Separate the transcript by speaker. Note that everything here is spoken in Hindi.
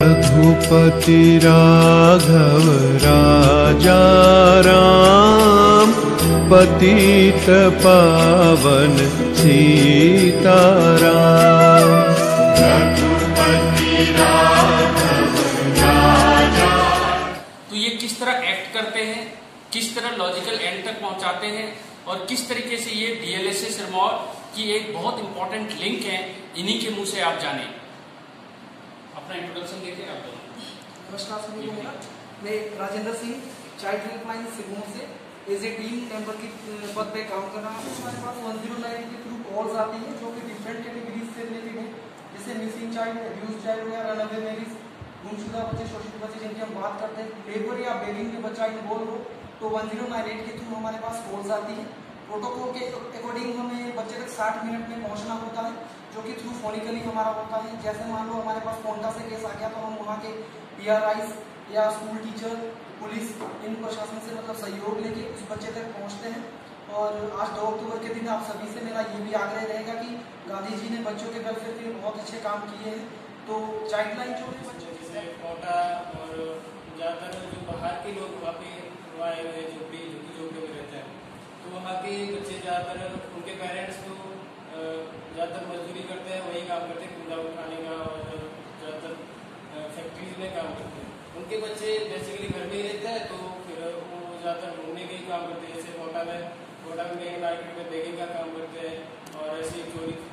Speaker 1: रघुपति राघव राजा राम, पतित पावन सीताराम। रघुपति राघव राजा।
Speaker 2: तो ये किस तरह एक्ट करते हैं, किस तरह लॉजिकल एंड तक पहुंचाते हैं और किस तरीके से ये डीएलएसए सिरमौर की एक बहुत इंपॉर्टेंट लिंक है, इन्हीं के मुंह से आप जाने। अपना इंट्रोडक्शन देते हैं आप दोनों।
Speaker 3: नमस्कार सभी को मेरा, मैं राजेंद्र सिंह चाइल्ड हेल्पलाइन सिरमौर से एज ए टीम मेंबर की पद पे काम कर रहा हूँ। हमारे पास 109 के थ्रू कॉल्स आती हैं जो कि डिफरेंट कैटेगरीज से रिलेटेड है, जैसे मिसिंग चाइल्ड, अब्यूज चाइल्ड या रनअवे मैरिज, गुमशुदा बच्चे, शोषित बच्चे जिनकी हम बात करते हैं, लेबर या बेगिंग में बच्चा इन्वॉल्व हो तो 1098 के थ्रू हमारे पास कॉल्स आती है। प्रोटोकॉल के अकॉर्डिंग हमें बच्चे तक 60 मिनट में पहुंचना होता है, जो कि थ्रू फोनिकली हमारा होता है। जैसे मान लो हमारे पास पोंटा से केस आ गया तो हम वहाँ के PRIs या स्कूल टीचर, पुलिस, इन प्रशासन से मतलब सहयोग लेके उस बच्चे तक पहुँचते हैं। और आज 2 अक्टूबर के दिन आप सभी से मेरा ये भी आग्रह रहेगा कि गांधी जी ने बच्चों के वेलफेयर के लिए बहुत अच्छे काम किए हैं। तो चाइल्ड लाइन जो है बच्चों
Speaker 4: जैसे कोटा और ज़्यादातर जो बाहर के लोग वहाँ पे आए हुए झोपड़ी में रहते हैं, तो वहाँ के बच्चे ज़्यादातर उनके पेरेंट्स तो ज़्यादातर मजदूरी करते हैं, वही काम करते हैं, कूड़ा उठाने का और ज़्यादातर फैक्ट्रीज में काम करते हैं। उनके बच्चे बेसिकली घर में ही रहते हैं, तो फिर वो ज़्यादातर घूमने के ही काम करते हैं। जैसे कोटा में मेन मार्केट में बेगिंग का काम करते हैं और ऐसे चोरी